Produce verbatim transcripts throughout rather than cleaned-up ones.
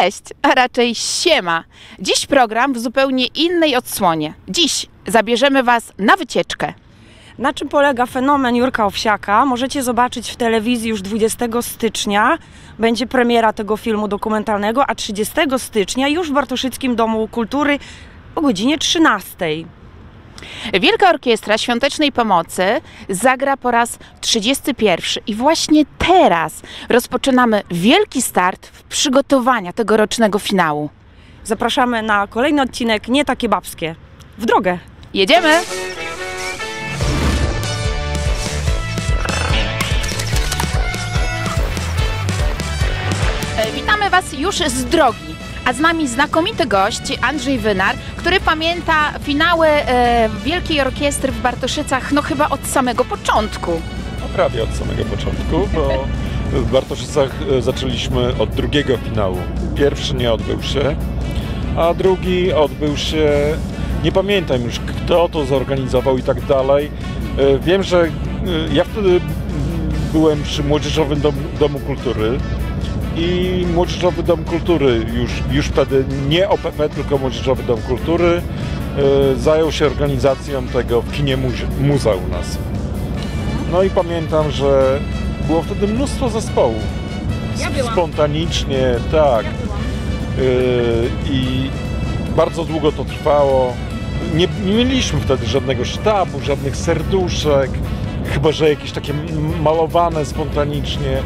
Cześć, a raczej siema. Dziś program w zupełnie innej odsłonie. Dziś zabierzemy Was na wycieczkę. Na czym polega fenomen Jurka Owsiaka? Możecie zobaczyć w telewizji już dwudziestego stycznia. Będzie premiera tego filmu dokumentalnego, a trzydziestego stycznia już w Bartoszyckim Domu Kultury o godzinie trzynastej. Wielka Orkiestra Świątecznej Pomocy zagra po raz trzydziesty pierwszy i właśnie teraz rozpoczynamy wielki start w przygotowania tegorocznego finału. Zapraszamy na kolejny odcinek Nie takie babskie. W drogę! Jedziemy! Witamy Was już z drogi, a z nami znakomity gość Andrzej Wynar, który pamięta finały e, Wielkiej Orkiestry w Bartoszycach no chyba od samego początku. No, prawie od samego początku, bo w Bartoszycach zaczęliśmy od drugiego finału. Pierwszy nie odbył się, a drugi odbył się, nie pamiętam już kto to zorganizował i tak dalej. Wiem, że ja wtedy byłem przy Młodzieżowym Dom, Domu Kultury i Młodzieżowy Dom Kultury, już, już wtedy nie O P P, tylko Młodzieżowy Dom Kultury y, zajął się organizacją tego w kinie muze, muza u nas. No i pamiętam, że było wtedy mnóstwo zespołów. Ja byłam. Spontanicznie, tak. Y, I bardzo długo to trwało. Nie, nie mieliśmy wtedy żadnego sztabu, żadnych serduszek, chyba że jakieś takie malowane spontanicznie.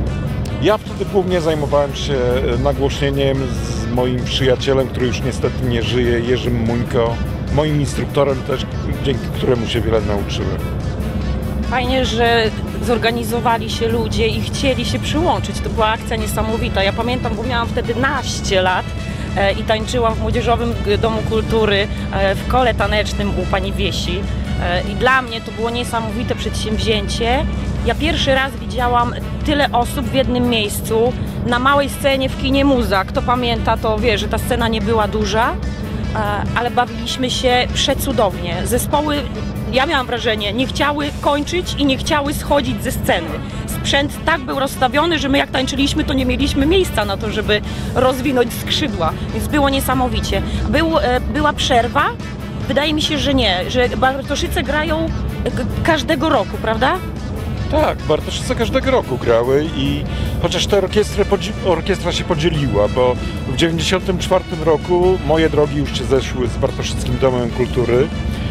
Ja wtedy głównie zajmowałem się nagłośnieniem z moim przyjacielem, który już niestety nie żyje, Jerzym Muńko, moim instruktorem też, dzięki któremu się wiele nauczyłem. Fajnie, że zorganizowali się ludzie i chcieli się przyłączyć. To była akcja niesamowita. Ja pamiętam, bo miałam wtedy naście lat e, i tańczyłam w Młodzieżowym Domu Kultury e, w kole tanecznym u pani Wiesi. E, I dla mnie to było niesamowite przedsięwzięcie. Ja pierwszy raz widziałam tyle osób w jednym miejscu na małej scenie w kinie Muza. Kto pamięta, to wie, że ta scena nie była duża, ale bawiliśmy się przecudownie. Zespoły, ja miałam wrażenie, nie chciały kończyć i nie chciały schodzić ze sceny. Sprzęt tak był rozstawiony, że my jak tańczyliśmy, to nie mieliśmy miejsca na to, żeby rozwinąć skrzydła, więc było niesamowicie. Był, była przerwa? Wydaje mi się, że nie, że Bartoszyce grają każdego roku, prawda? Tak, Bartoszyce każdego roku grały i chociaż ta orkiestra, orkiestra się podzieliła, bo w dziewięćdziesiątym czwartym roku moje drogi już się zeszły z Bartoszyckim Domem Kultury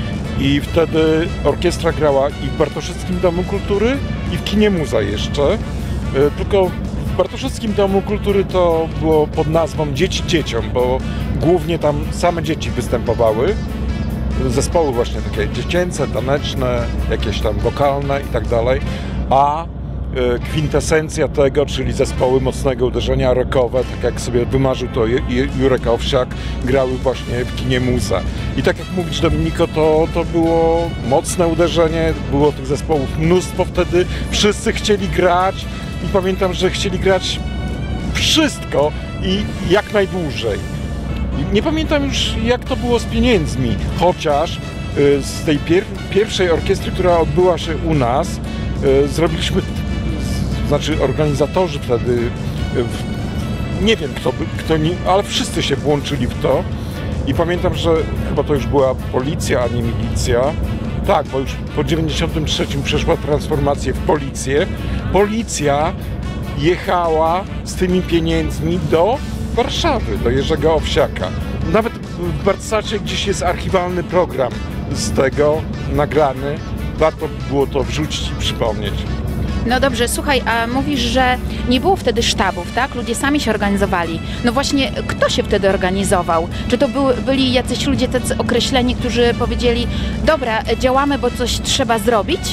i wtedy orkiestra grała i w Bartoszyckim Domu Kultury i w kinie Muza jeszcze, tylko w Bartoszyckim Domu Kultury to było pod nazwą Dzieci Dzieciom, bo głównie tam same dzieci występowały. Zespoły właśnie takie dziecięce, taneczne, jakieś tam wokalne i tak dalej, a kwintesencja tego, czyli zespoły mocnego uderzenia rockowe, tak jak sobie wymarzył to Jurek Owsiak, grały właśnie w kinie Muza. I tak jak mówisz, Dominiko, to, to było mocne uderzenie, było tych zespołów mnóstwo wtedy, wszyscy chcieli grać i pamiętam, że chcieli grać wszystko i jak najdłużej. Nie pamiętam już, jak to było z pieniędzmi, chociaż y, z tej pier pierwszej orkiestry, która odbyła się u nas, y, zrobiliśmy, z, znaczy organizatorzy wtedy, y, w, nie wiem kto, kto nie, ale wszyscy się włączyli w to i pamiętam, że chyba to już była policja, a nie milicja. Tak, bo już po dziewięćdziesiątym trzecim przeszła transformację w policję. Policja jechała z tymi pieniędzmi do Warszawy, do Jerzego Owsiaka. Nawet w Bartsacie gdzieś jest archiwalny program z tego nagrany. Warto było to wrzucić i przypomnieć. No dobrze, słuchaj, a mówisz, że nie było wtedy sztabów, tak? Ludzie sami się organizowali. No właśnie, kto się wtedy organizował? Czy to były, byli jacyś ludzie tacy określeni, którzy powiedzieli, dobra, działamy, bo coś trzeba zrobić?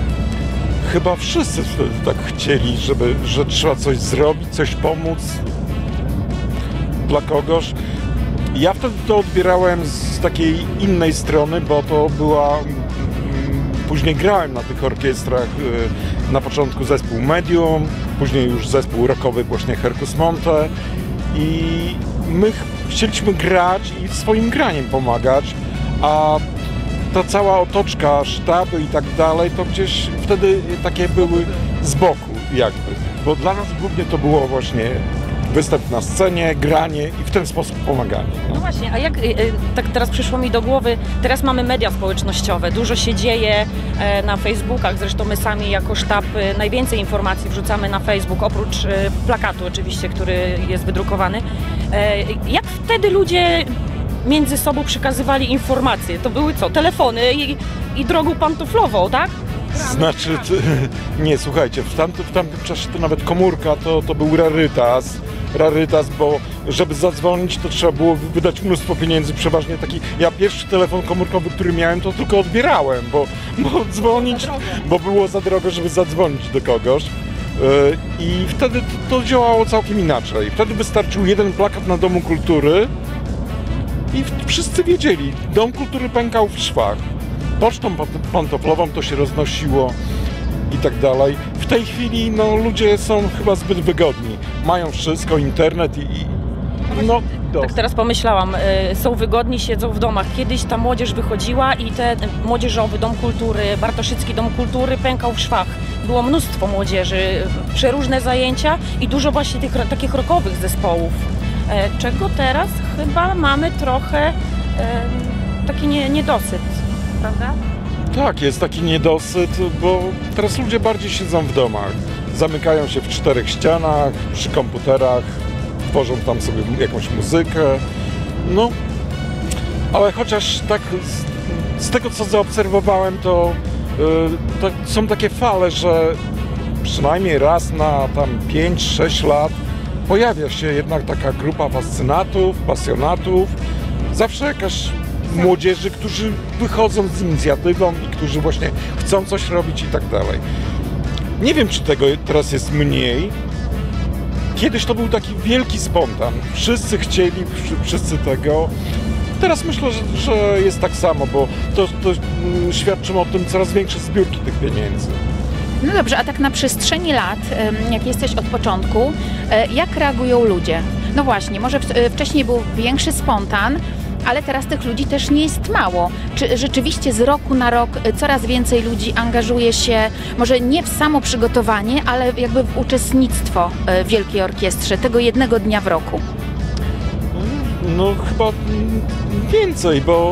Chyba wszyscy wtedy tak chcieli, żeby, że trzeba coś zrobić, coś pomóc dla kogoś. Ja wtedy to odbierałem z takiej innej strony, bo to była... Później grałem na tych orkiestrach, na początku zespół Medium, później już zespół rockowy właśnie Herkus Monte i my chcieliśmy grać i swoim graniem pomagać, a ta cała otoczka, sztaby i tak dalej, to gdzieś wtedy takie były z boku jakby, bo dla nas głównie to było właśnie występ na scenie, granie i w ten sposób pomaganie. No właśnie, a jak, y, y, tak teraz przyszło mi do głowy, teraz mamy media społecznościowe, dużo się dzieje e, na Facebookach, zresztą my sami jako sztab y, najwięcej informacji wrzucamy na Facebook, oprócz y, plakatu oczywiście, który jest wydrukowany. E, jak wtedy ludzie między sobą przekazywali informacje? To były co? Telefony i, i drogą pantoflową, tak? Znaczy, t- nie, słuchajcie, w tamtym, w tamtym czasie to nawet komórka to, to był rarytas, rarytas, bo żeby zadzwonić, to trzeba było wydać mnóstwo pieniędzy, przeważnie taki, ja pierwszy telefon komórkowy, który miałem, to tylko odbierałem, bo, bo dzwonić, bo było za drogo, żeby zadzwonić do kogoś. Yy, I wtedy to, to działało całkiem inaczej. Wtedy wystarczył jeden plakat na Domu Kultury i w- wszyscy wiedzieli, Dom Kultury pękał w szwach. Pocztą pant- pantoflową to się roznosiło i tak dalej. W tej chwili no, ludzie są chyba zbyt wygodni. Mają wszystko, internet i... i no, Tak teraz pomyślałam, y, są wygodni, siedzą w domach. Kiedyś ta młodzież wychodziła i ten młodzieżowy Dom Kultury, Bartoszycki Dom Kultury pękał w szwach. Było mnóstwo młodzieży, przeróżne zajęcia i dużo właśnie tych takich rockowych zespołów. E, czego teraz chyba mamy trochę e, taki nie, niedosyt, prawda? tak, jest taki niedosyt, bo teraz ludzie bardziej siedzą w domach. Zamykają się w czterech ścianach, przy komputerach, tworzą tam sobie jakąś muzykę. No, ale chociaż tak z, z tego, co zaobserwowałem, to, yy, to są takie fale, że przynajmniej raz na tam pięć sześć lat pojawia się jednak taka grupa fascynatów, pasjonatów, zawsze jakaś młodzieży, którzy wychodzą z inicjatywą i którzy właśnie chcą coś robić i tak dalej. Nie wiem, czy tego teraz jest mniej. Kiedyś to był taki wielki spontan. Wszyscy chcieli, wszy- wszyscy tego. Teraz myślę, że, że jest tak samo, bo to, to mm, świadczą o tym coraz większe zbiórki tych pieniędzy. No dobrze, a tak na przestrzeni lat, em, jak jesteś od początku, e, jak reagują ludzie? No właśnie, może w, e, wcześniej był większy spontan, ale teraz tych ludzi też nie jest mało. Czy rzeczywiście z roku na rok e, coraz więcej ludzi angażuje się, może nie w samo przygotowanie, ale jakby w uczestnictwo e, w Wielkiej Orkiestrze tego jednego dnia w roku? No chyba mm, więcej, bo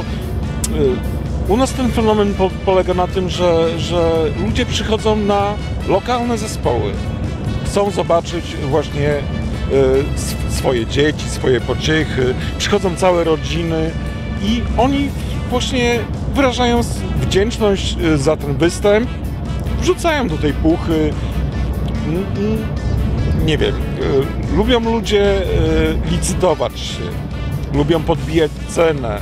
y, u nas ten fenomen po, polega na tym, że, że ludzie przychodzą na lokalne zespoły. Chcą zobaczyć właśnie y, sw- swoje dzieci, swoje pociechy, przychodzą całe rodziny i oni właśnie wyrażają s- wdzięczność y, za ten występ, wrzucają do tej puchy. Mm, mm, Nie wiem, y, lubią ludzie y, licytować się, lubią podbijać cenę.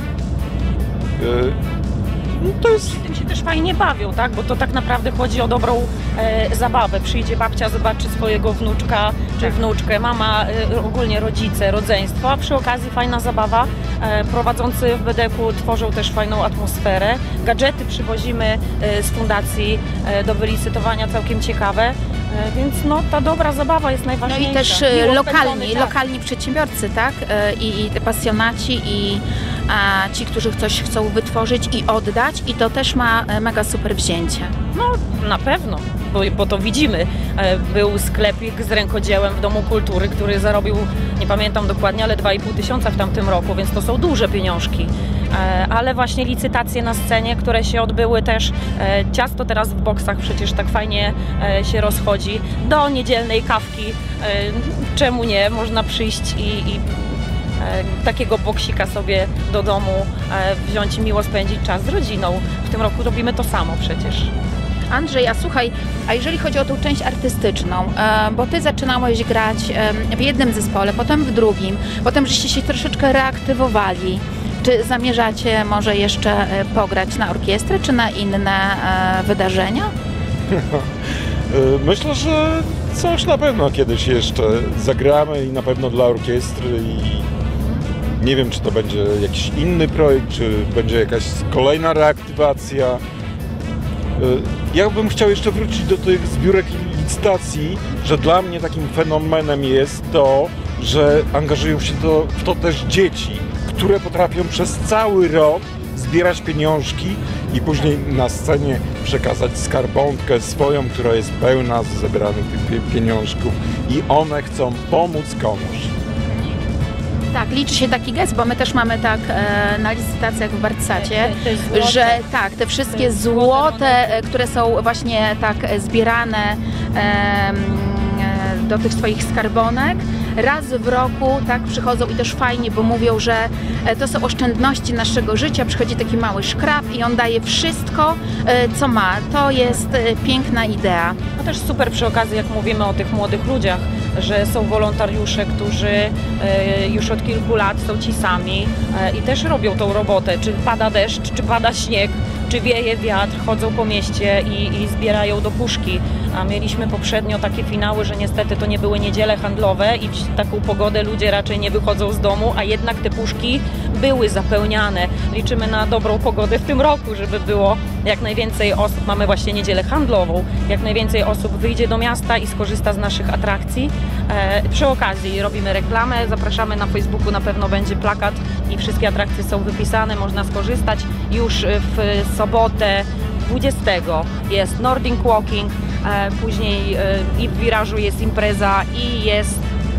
Y, no to jest, Tym się też fajnie bawią, tak? Bo to tak naprawdę chodzi o dobrą e, zabawę. Przyjdzie babcia, zobaczy swojego wnuczka czy wnuczkę, mama, e, ogólnie rodzice, rodzeństwo, a przy okazji fajna zabawa. E, prowadzący w B D K-u tworzą też fajną atmosferę. Gadżety przywozimy e, z fundacji e, do wylicytowania, całkiem ciekawe. E, więc no, ta dobra zabawa jest No najważniejsza. i też e, Miło lokalni, spędzony czas. lokalni przedsiębiorcy, tak? E, I, i te pasjonaci i a, ci, którzy coś chcą wytworzyć i oddać i to też ma e, mega super wzięcie. No, na pewno, bo, bo to widzimy. E, Był sklepik z rękodziełem w Domu Kultury, który zarobił, nie pamiętam dokładnie, ale dwa i pół tysiąca w tamtym roku, więc to są duże pieniążki. E, Ale właśnie licytacje na scenie, które się odbyły też, e, ciasto teraz w boksach przecież tak fajnie e, się rozchodzi, do niedzielnej kawki, e, czemu nie, można przyjść i, i e, takiego boksika sobie do domu e, wziąć i miło spędzić czas z rodziną. W tym roku robimy to samo przecież. Andrzej, a słuchaj, a jeżeli chodzi o tą część artystyczną, e, bo ty zaczynałeś grać e, w jednym zespole, potem w drugim, potem żeście się troszeczkę reaktywowali. Czy zamierzacie może jeszcze e, pograć na orkiestrę, czy na inne e, wydarzenia? y, myślę, że coś na pewno kiedyś jeszcze zagramy i na pewno dla orkiestry i nie wiem, czy to będzie jakiś inny projekt, czy będzie jakaś kolejna reaktywacja. Y, Ja bym chciał jeszcze wrócić do tych zbiórek i licytacji, że dla mnie takim fenomenem jest to, że angażują się to, w to też dzieci, które potrafią przez cały rok zbierać pieniążki i później na scenie przekazać skarbonkę swoją, która jest pełna z zebranych tych pieniążków i one chcą pomóc komuś. Tak, liczy się taki gest, bo my też mamy tak e, na licytacjach w Bartsacie, Te- te złote. że tak, te wszystkie Te złote złote, e, które są właśnie tak e, zbierane e, m, e, do tych swoich skarbonek, raz w roku tak przychodzą i też fajnie, bo mówią, że e, to są oszczędności naszego życia, przychodzi taki mały szkrab i on daje wszystko, e, co ma. To jest e, piękna idea. No też super przy okazji, jak mówimy o tych młodych ludziach, że są wolontariusze, którzy e, już od kilku lat są ci sami e, i też robią tą robotę, czy pada deszcz, czy pada śnieg, czy wieje wiatr, chodzą po mieście i, i zbierają do puszki. A mieliśmy poprzednio takie finały, że niestety to nie były niedziele handlowe i w taką pogodę ludzie raczej nie wychodzą z domu, a jednak te puszki były zapełniane. Liczymy na dobrą pogodę w tym roku, żeby było jak najwięcej osób, mamy właśnie niedzielę handlową, jak najwięcej osób wyjdzie do miasta i skorzysta z naszych atrakcji. E, przy okazji robimy reklamę, zapraszamy na Facebooku, na pewno będzie plakat i wszystkie atrakcje są wypisane, można skorzystać. Już w sobotę dwudziestego jest Nordic Walking, e, później e, i w Wirażu jest impreza i jest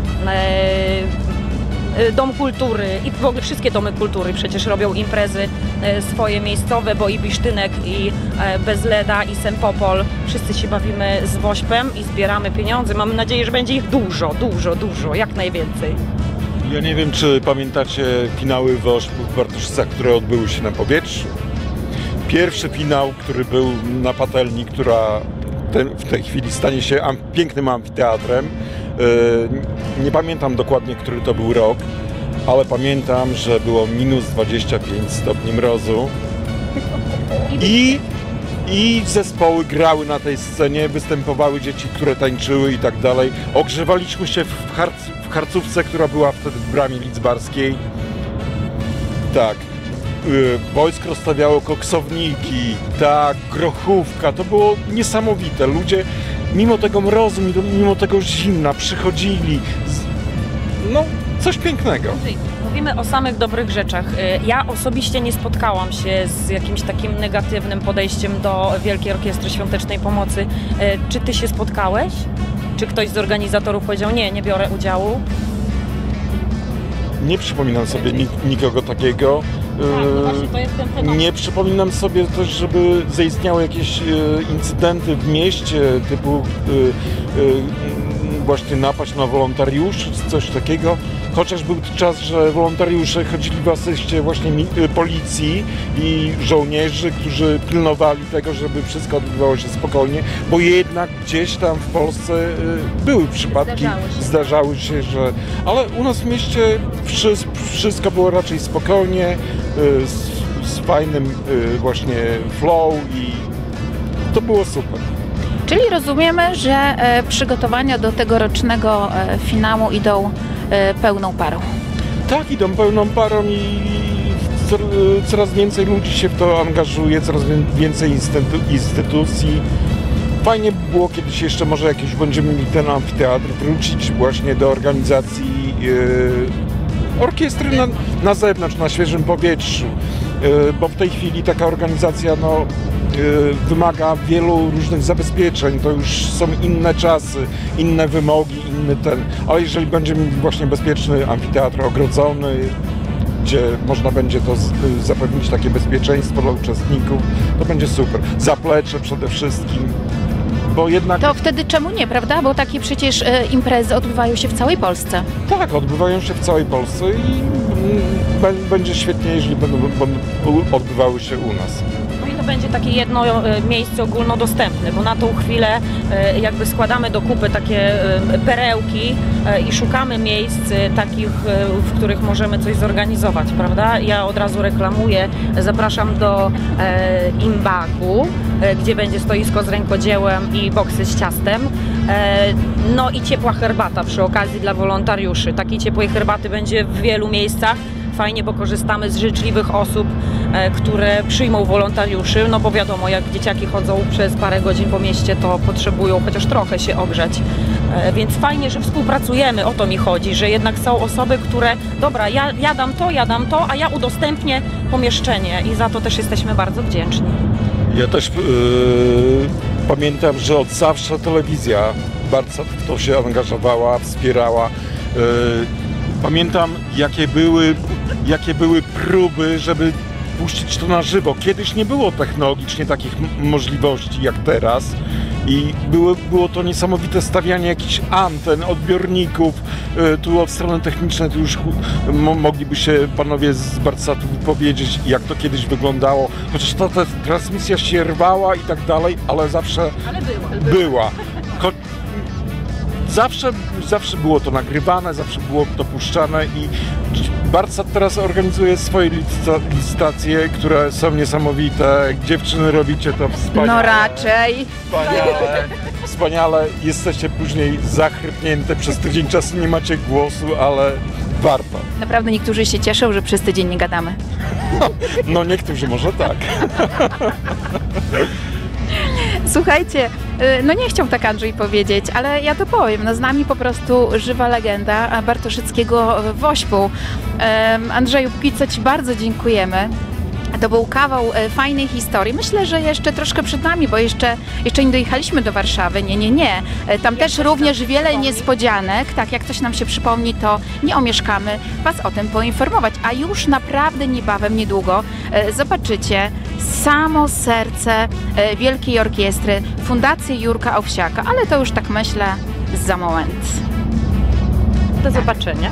e, Dom Kultury i w ogóle wszystkie domy kultury przecież robią imprezy e, swoje miejscowe, bo i Bisztynek, i e, Bezleda, i Sempopol. Wszyscy się bawimy z Wośpem i zbieramy pieniądze. Mamy nadzieję, że będzie ich dużo, dużo, dużo, jak najwięcej. Ja nie wiem, czy pamiętacie finały WOŚP w Bartoszycach, które odbyły się na powietrzu. Pierwszy finał, który był na patelni, która ten, w tej chwili stanie się am, pięknym amfiteatrem. Yy, nie pamiętam dokładnie, który to był rok, ale pamiętam, że było minus dwadzieścia pięć stopni mrozu i, i zespoły grały na tej scenie, występowały dzieci, które tańczyły i tak dalej. Ogrzewaliśmy się w, harc, w harcówce, która była wtedy w bramie lidzbarskiej. Tak. Wojsko rozstawiało koksowniki, tak, grochówka, to było niesamowite. Ludzie mimo tego mrozu, mimo tego zimna przychodzili, z... no coś pięknego. Mówimy o samych dobrych rzeczach. Ja osobiście nie spotkałam się z jakimś takim negatywnym podejściem do Wielkiej Orkiestry Świątecznej Pomocy. Czy ty się spotkałeś? Czy ktoś z organizatorów powiedział, nie, nie biorę udziału? Nie przypominam sobie nik- nikogo takiego. Tak, no właśnie, to jest ten temat. Nie przypominam sobie też, żeby zaistniały jakieś e, incydenty w mieście, typu e, e, właśnie napaść na wolontariuszy, czy coś takiego. Chociaż był czas, że wolontariusze chodzili w asyście właśnie mi, e, policji i żołnierzy, którzy pilnowali tego, żeby wszystko odbywało się spokojnie, bo jednak gdzieś tam w Polsce e, były przypadki, Zdarzały się. zdarzały się, że... Ale u nas w mieście wszystko, wszystko było raczej spokojnie, z, z fajnym właśnie flow i to było super. Czyli rozumiemy, że e, przygotowania do tegorocznego e, finału idą e, pełną parą. Tak, idą pełną parą i cor- coraz więcej ludzi się w to angażuje, coraz więcej instytu- instytucji. Fajnie by było kiedyś jeszcze, może jak już będziemy mieli ten amfiteatr, wrócić właśnie do organizacji e, orkiestry na, na zewnątrz, na świeżym powietrzu, e, bo w tej chwili taka organizacja no, e, wymaga wielu różnych zabezpieczeń, to już są inne czasy, inne wymogi, inny ten, ale jeżeli będziemy mieli właśnie bezpieczny amfiteatr ogrodzony, gdzie można będzie to z, zapewnić takie bezpieczeństwo dla uczestników, to będzie super. Zaplecze przede wszystkim, bo jednak... To wtedy czemu nie, prawda? Bo takie przecież e, imprezy odbywają się w całej Polsce. Tak, odbywają się w całej Polsce i mm, będzie świetnie, jeżeli będą, będą odbywały się u nas. No i to będzie takie jedno e, miejsce ogólnodostępne, bo na tą chwilę e, jakby składamy do kupy takie e, perełki e, i szukamy miejsc e, takich, e, w których możemy coś zorganizować, prawda? Ja od razu reklamuję, zapraszam do e, Imbaku, e, gdzie będzie stoisko z rękodziełem i boksy z ciastem. E, no i ciepła herbata przy okazji dla wolontariuszy. Takiej ciepłej herbaty będzie w wielu miejscach. Fajnie, bo korzystamy z życzliwych osób, e, które przyjmą wolontariuszy, no bo wiadomo, jak dzieciaki chodzą przez parę godzin po mieście, to potrzebują chociaż trochę się ogrzać. E, więc fajnie, że współpracujemy, o to mi chodzi, że jednak są osoby, które, dobra, ja, ja dam to, ja dam to, a ja udostępnię pomieszczenie i za to też jesteśmy bardzo wdzięczni. Ja też yy, pamiętam, że od zawsze telewizja bardzo w to się angażowała, wspierała. Yy, pamiętam, jakie były, jakie były próby, żeby puścić to na żywo. Kiedyś nie było technologicznie takich m- możliwości jak teraz. I było, było to niesamowite stawianie jakichś anten, odbiorników. Yy, tu od strony technicznej to już mo, mogliby się panowie z Bartsatu wypowiedzieć, jak to kiedyś wyglądało. Chociaż ta, ta transmisja się rwała i tak dalej, ale zawsze Ale była. była. Cho- zawsze, zawsze było to nagrywane, zawsze było to puszczane i Bartsat teraz organizuje swoje licyta- licytacje, które są niesamowite. Dziewczyny, robicie to wspaniale. No raczej. Wspaniale, wspaniale. Jesteście później zachrypnięte, przez tydzień czasu nie macie głosu, ale warto. Naprawdę niektórzy się cieszą, że przez tydzień nie gadamy. No niektórzy może tak. Słuchajcie, y, no nie chciał tak Andrzej powiedzieć, ale ja to powiem. No z nami po prostu żywa legenda Bartoszyckiego w Wośpu. Em, Andrzeju, póki co Ci bardzo dziękujemy. To był kawał e, fajnej historii. Myślę, że jeszcze troszkę przed nami, bo jeszcze, jeszcze nie dojechaliśmy do Warszawy. Nie, nie, nie. E, Tam też również wiele niespodzianek. Tak, jak coś nam się przypomni, to nie omieszkamy Was o tym poinformować. A już naprawdę niebawem, niedługo e, zobaczycie samo serce e, Wielkiej Orkiestry, Fundację Jurka Owsiaka. Ale to już tak myślę za moment. Do zobaczenia.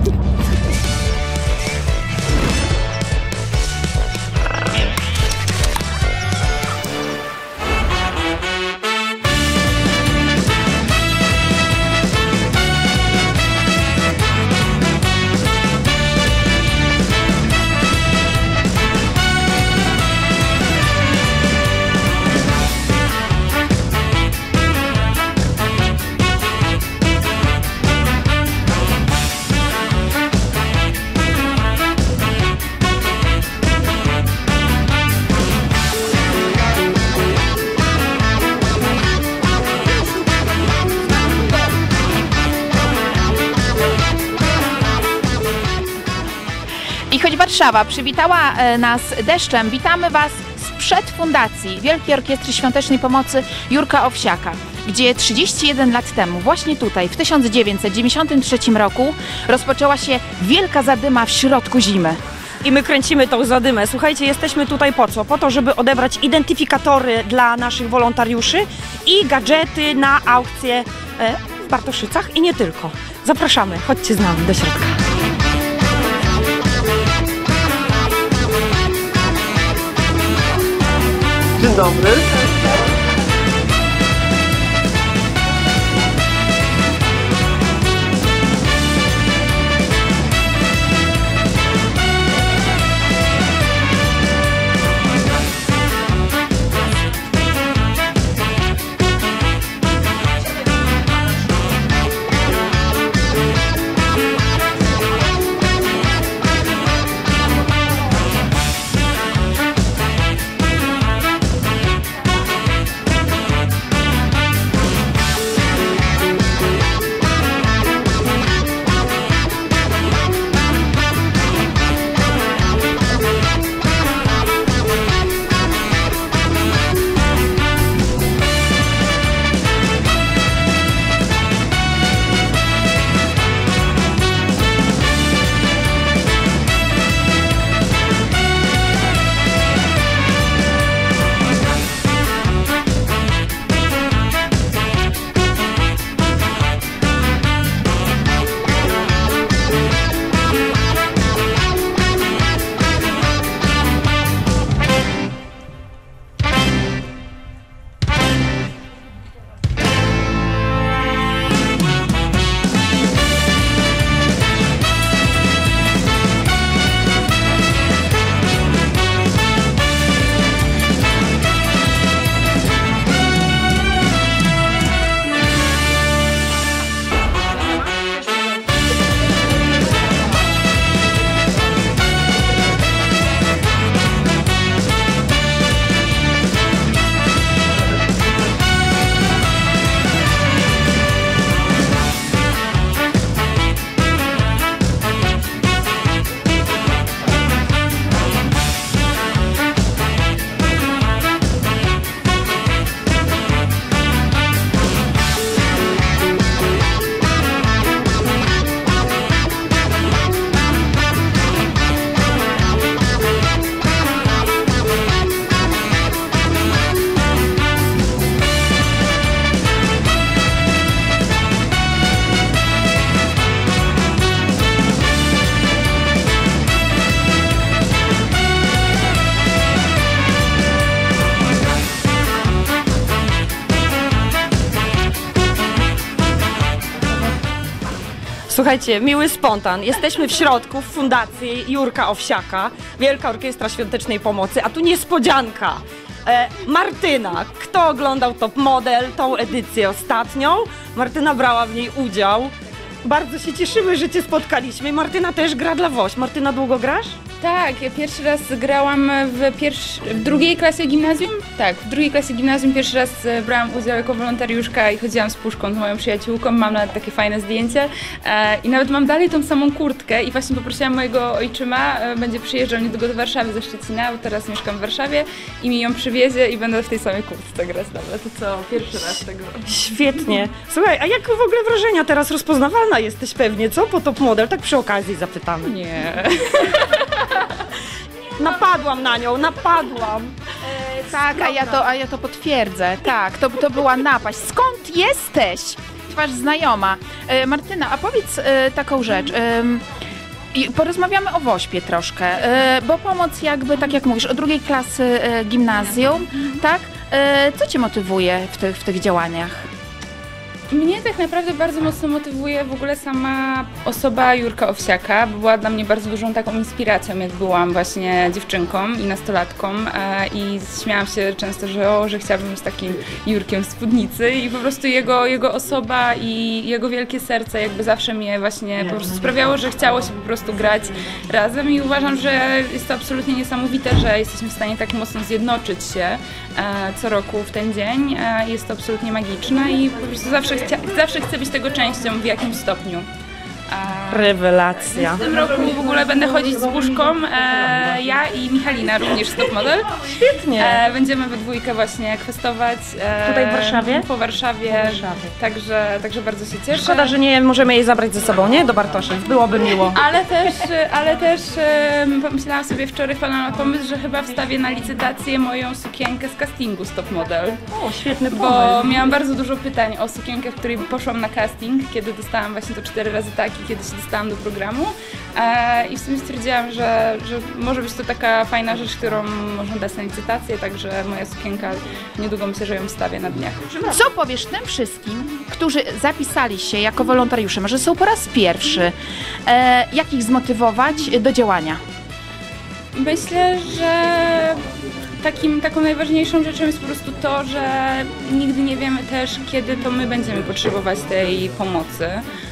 I choć Warszawa przywitała e, nas deszczem, witamy Was sprzed Fundacji Wielkiej Orkiestry Świątecznej Pomocy Jurka Owsiaka, gdzie trzydzieści jeden lat temu, właśnie tutaj, w tysiąc dziewięćset dziewięćdziesiątym trzecim roku, rozpoczęła się wielka zadyma w środku zimy. I my kręcimy tą zadymę. Słuchajcie, jesteśmy tutaj po co? Po to, żeby odebrać identyfikatory dla naszych wolontariuszy i gadżety na aukcję e, w Bartoszycach i nie tylko. Zapraszamy, chodźcie z nami do środka. Dzień dobry. Słuchajcie, miły spontan. Jesteśmy w środku, w Fundacji Jurka Owsiaka, Wielka Orkiestra Świątecznej Pomocy, a tu niespodzianka. E, Martyna, kto oglądał Top Model, tą edycję ostatnią? Martyna brała w niej udział. Bardzo się cieszymy, że Cię spotkaliśmy. Martyna też gra dla Woś. Martyna, długo grasz? Tak, ja pierwszy raz grałam w, pierwsz... w drugiej klasie gimnazjum. Tak, w drugiej klasie gimnazjum pierwszy raz e, brałam udział jako wolontariuszka i chodziłam z puszką z moją przyjaciółką. Mam nawet takie fajne zdjęcie e, i nawet mam dalej tą samą kurtkę i właśnie poprosiłam mojego ojczyma, e, będzie przyjeżdżał niedługo do Warszawy ze Szczecina, bo teraz mieszkam w Warszawie i mi ją przywiezie i będę w tej samej kurtce grać. Dobra, to co, pierwszy raz tego. Świetnie. Słuchaj, a jak w ogóle wrażenia teraz? Rozpoznawalna jesteś pewnie, co? Po Top Model? Tak przy okazji zapytamy. Nie. Napadłam na nią, napadłam. E, tak, a ja, to, a ja to potwierdzę. Tak, to, to była napaść. Skąd jesteś? Twarz znajoma. E, Martyna, a powiedz e, taką rzecz. E, i porozmawiamy o Wośpie troszkę, e, bo pomoc jakby, tak jak mówisz, od drugiej klasy e, gimnazjum, tak? E, co Cię motywuje w tych, w tych działaniach? Mnie tak naprawdę bardzo mocno motywuje w ogóle sama osoba Jurka Owsiaka, bo była dla mnie bardzo dużą taką inspiracją, jak byłam właśnie dziewczynką i nastolatką e, i śmiałam się często, że, o, że chciałabym być takim Jurkiem w spódnicy i po prostu jego, jego osoba i jego wielkie serce jakby zawsze mnie właśnie po prostu sprawiało, że chciało się po prostu grać razem i uważam, że jest to absolutnie niesamowite, że jesteśmy w stanie tak mocno zjednoczyć się e, co roku w ten dzień. E, jest to absolutnie magiczne i po prostu zawsze Zawsze chcę być tego częścią w jakimś stopniu. A Rewelacja. w tym roku w ogóle będę chodzić z puszką, e, ja i Michalina również z Top Model. Świetnie. E, będziemy we dwójkę właśnie kwestować. E, Tutaj w Warszawie? Po Warszawie. Po Warszawie. Także, także bardzo się cieszę. Szkoda, że nie możemy jej zabrać ze sobą, nie? Do Bartoszyc. Byłoby miło. Ale też, ale też e, pomyślałam sobie wczoraj, wpadłam na pomysł, że chyba wstawię na licytację moją sukienkę z castingu z Top Model. O, świetny pomysł. Bo miałam bardzo dużo pytań o sukienkę, w której poszłam na casting, kiedy dostałam właśnie to cztery razy tak i kiedy się dostałam do programu. E, I w sumie stwierdziłam, że, że może być to taka fajna rzecz, którą można dać na licytację, także moja sukienka niedługo myślę, że ją wstawię na dniach. Co powiesz tym wszystkim, którzy zapisali się jako wolontariusze, może są po raz pierwszy, e, jak ich zmotywować do działania? Myślę, że takim, taką najważniejszą rzeczą jest po prostu to, że nigdy nie wiemy też, kiedy to my będziemy potrzebować tej pomocy.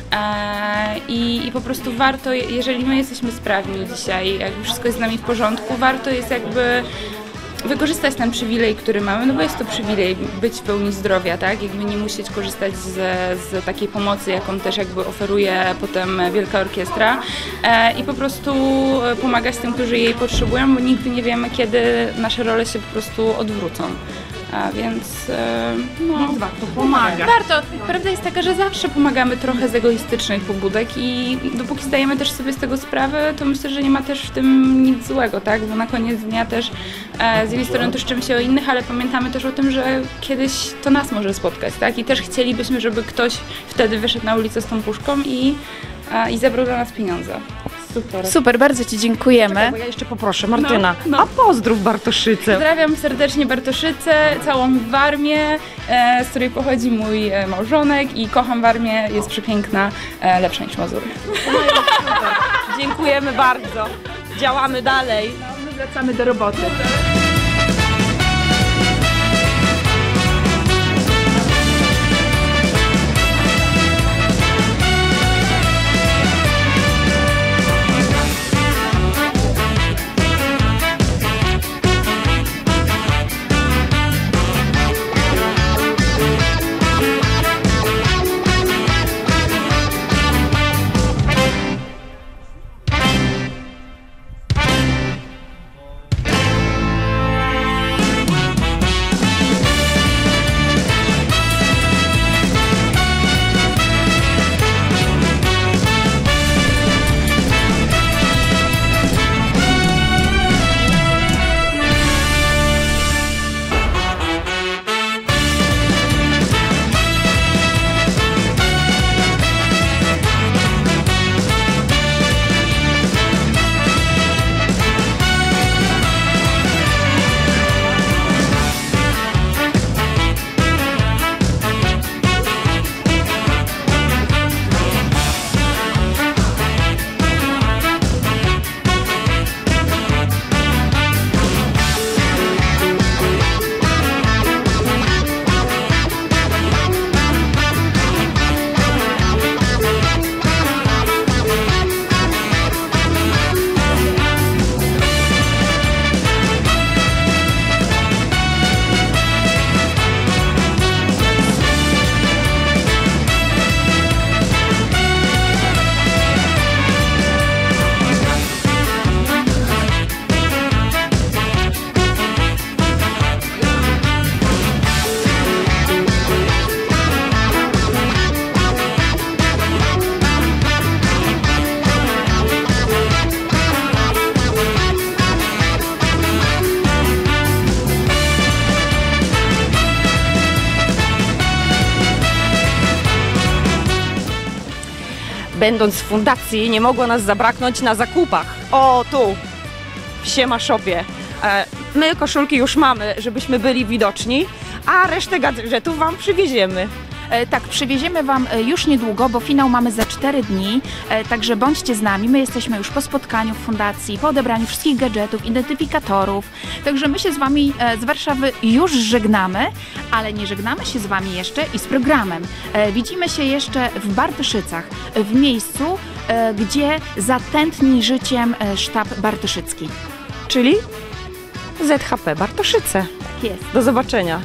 I, I po prostu warto, jeżeli my jesteśmy sprawni dzisiaj, jakby wszystko jest z nami w porządku, warto jest jakby wykorzystać ten przywilej, który mamy, no bo jest to przywilej być w pełni zdrowia, tak? Jakby nie musieć korzystać z, z takiej pomocy, jaką też jakby oferuje potem Wielka Orkiestra e, i po prostu pomagać tym, którzy jej potrzebują, bo nigdy nie wiemy, kiedy nasze role się po prostu odwrócą. A więc e, no, Więc warto pomagać. Warto. Prawda jest taka, że zawsze pomagamy trochę z egoistycznych pobudek i dopóki zdajemy też sobie z tego sprawę, to myślę, że nie ma też w tym nic złego, tak? Bo na koniec dnia też e, z jednej strony troszczymy się o innych, ale pamiętamy też o tym, że kiedyś to nas może spotkać, tak? I też chcielibyśmy, żeby ktoś wtedy wyszedł na ulicę z tą puszką i, e, i zebrał dla nas pieniądze. Super. Super, bardzo Ci dziękujemy. Bo ja jeszcze poproszę, Martyna, No, no. a pozdrów Bartoszyce. Pozdrawiam serdecznie Bartoszycę, całą Warmię, e, z której pochodzi mój e, małżonek i kocham Warmię, jest przepiękna, e, lepsza niż Mazury. Dziękujemy bardzo. Działamy dalej. My wracamy do roboty. będąc w fundacji, nie mogło nas zabraknąć na zakupach. O, tu, w Siema Shopie. E, my koszulki już mamy, żebyśmy byli widoczni, a resztę gadżetów wam przywieziemy. E, Tak, przywieziemy Wam e, już niedługo, bo finał mamy za cztery dni, e, także bądźcie z nami. My jesteśmy już po spotkaniu w fundacji, po odebraniu wszystkich gadżetów, identyfikatorów. Także my się z Wami e, z Warszawy już żegnamy, ale nie żegnamy się z Wami jeszcze i z programem. E, Widzimy się jeszcze w Bartoszycach, w miejscu, e, gdzie zatętni życiem e, sztab bartoszycki. Czyli Z H P Bartoszyce. Tak jest. Do zobaczenia.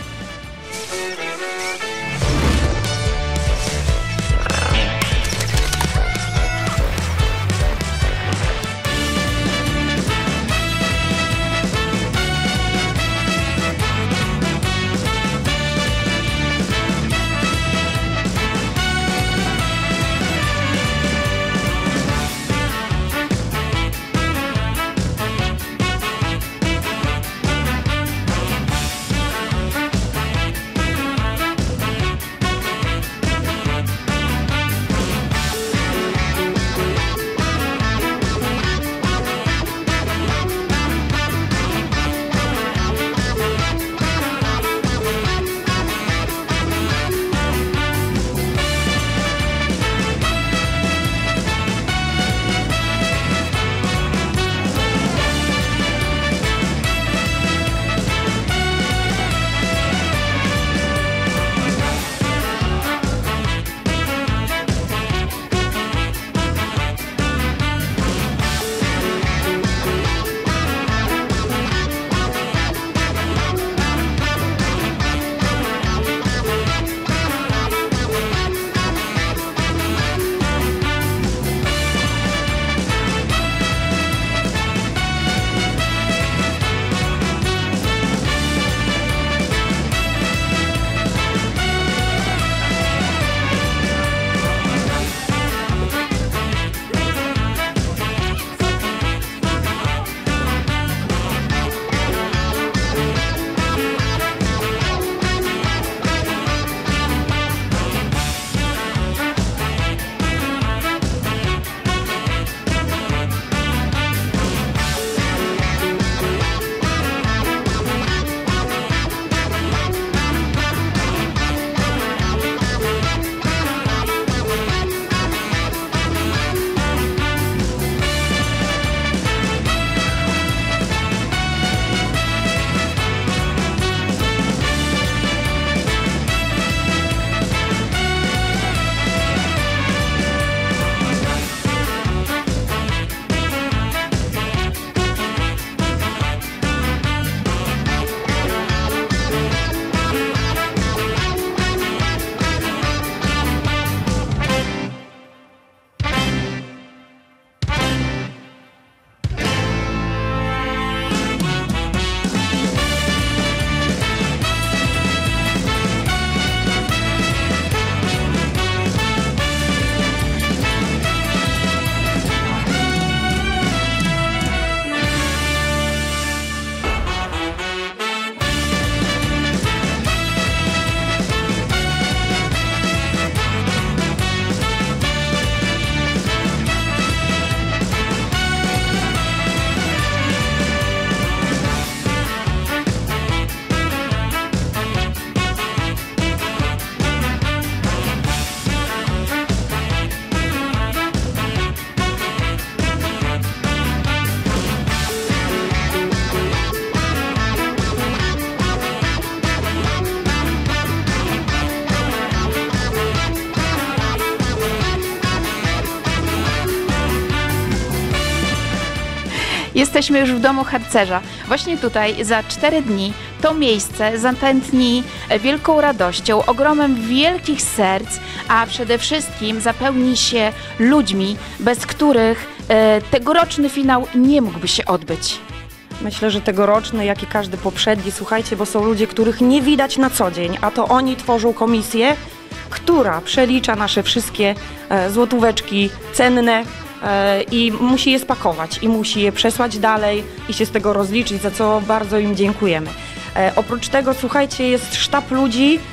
Jesteśmy już w domu harcerza. Właśnie tutaj za cztery dni to miejsce zatętni wielką radością, ogromem wielkich serc, a przede wszystkim zapełni się ludźmi, bez których e, tegoroczny finał nie mógłby się odbyć. Myślę, że tegoroczny, jak i każdy poprzedni, słuchajcie, bo są ludzie, których nie widać na co dzień, a to oni tworzą komisję, która przelicza nasze wszystkie e, złotóweczki cenne e, i musi je spakować i musi je przesłać dalej i się z tego rozliczyć, za co bardzo im dziękujemy. E, oprócz tego, słuchajcie, jest sztab ludzi,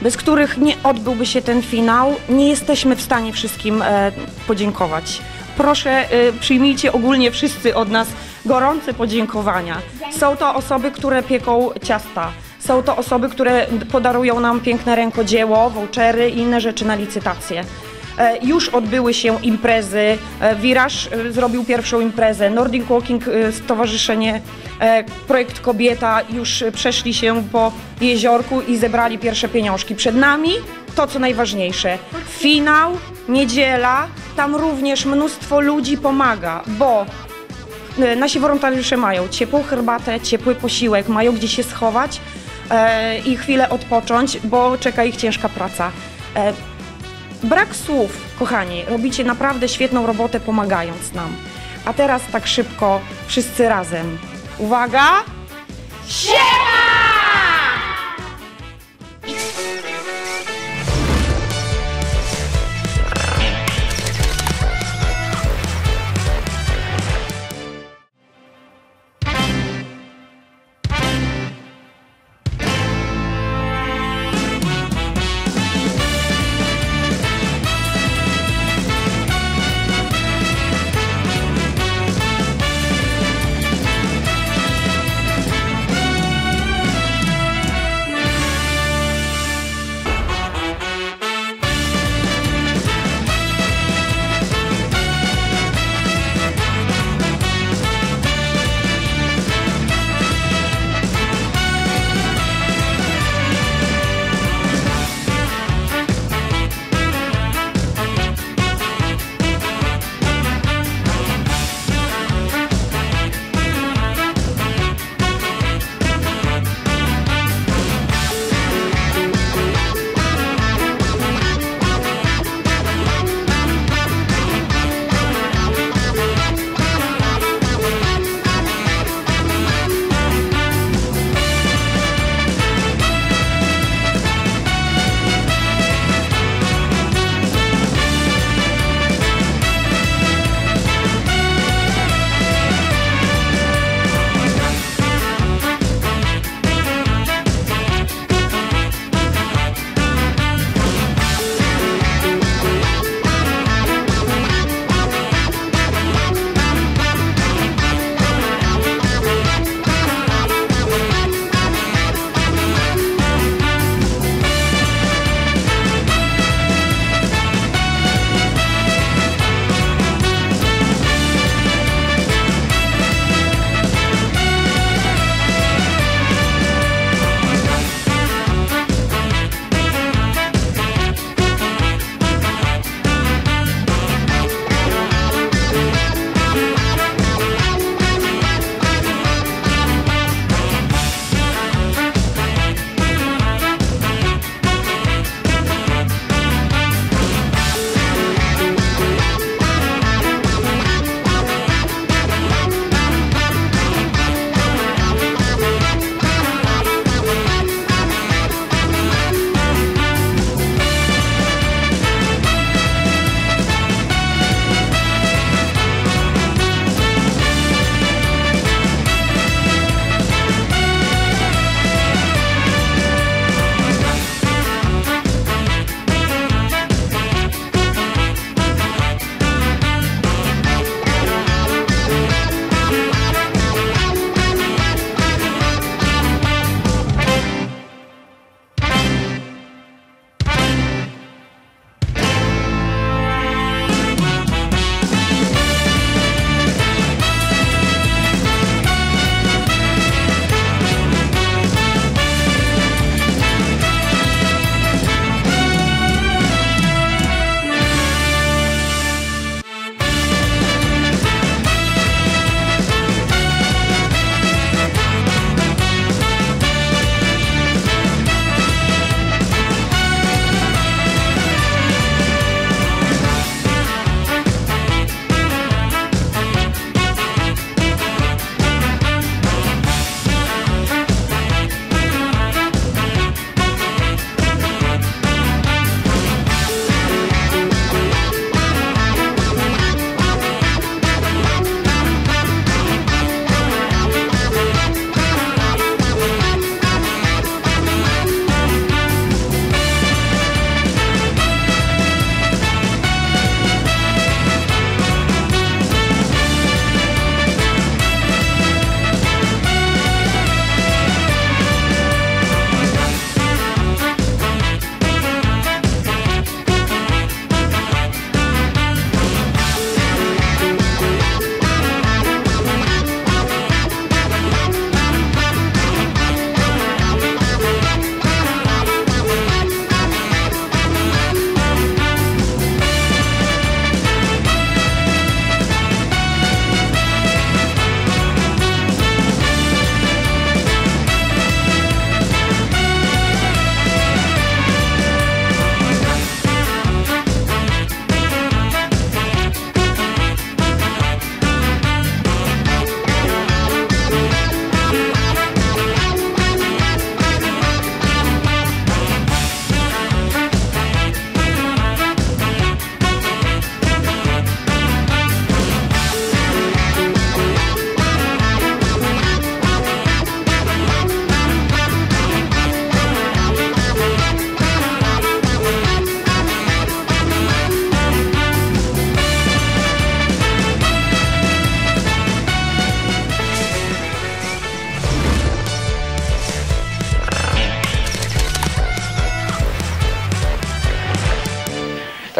bez których nie odbyłby się ten finał. Nie jesteśmy w stanie wszystkim e, podziękować. Proszę, e, przyjmijcie ogólnie wszyscy od nas gorące podziękowania. Są to osoby, które pieką ciasta. Są to osoby, które podarują nam piękne rękodzieło, vouchery i inne rzeczy na licytację. E, już odbyły się imprezy. E, Wiraż e, zrobił pierwszą imprezę. Nordic Walking, e, Stowarzyszenie e, Projekt Kobieta już przeszli się po jeziorku i zebrali pierwsze pieniążki. Przed nami to, co najważniejsze. Finał, niedziela. Tam również mnóstwo ludzi pomaga, bo e, nasi wolontariusze mają ciepłą herbatę, ciepły posiłek, mają gdzie się schować e, i chwilę odpocząć, bo czeka ich ciężka praca. E, Brak słów, kochani, robicie naprawdę świetną robotę pomagając nam. A teraz tak szybko, wszyscy razem. Uwaga! Siema!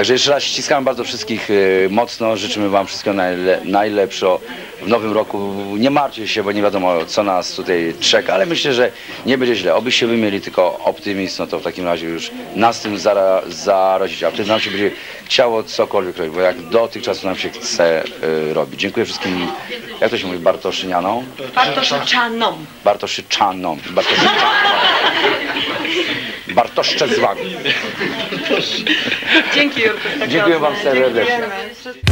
Także jeszcze raz ściskamy bardzo wszystkich y, mocno, życzymy wam wszystkiego najle najlepszego w nowym roku. Nie martwcie się, bo nie wiadomo co nas tutaj czeka, ale myślę, że nie będzie źle. Obyście wy mieli tylko optymizm, no to w takim razie już nas tym zara zarazicie, a wtedy nam się będzie chciało cokolwiek robić, bo jak dotychczas nam się chce y, robić. Dziękuję wszystkim, jak to się mówi, Bartoszynianom? Bartoszyczanom. Bartoszyczanom. Bartoszyczanom. Bartoszcze z wami. Dzięki, Jurku. Dziękuję wam serdecznie. Dziękujemy.